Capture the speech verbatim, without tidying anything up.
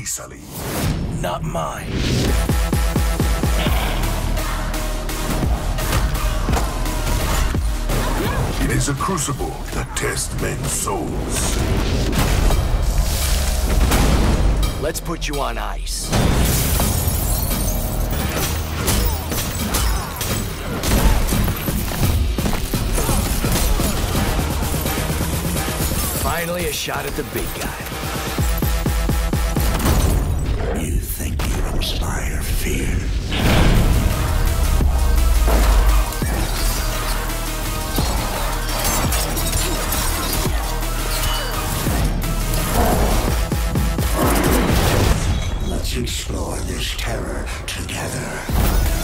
easily. Not mine. It is a crucible that tests men's souls. Let's put you on ice. Finally, a shot at the big guy. You think you inspire fear? Let's explore this terror together.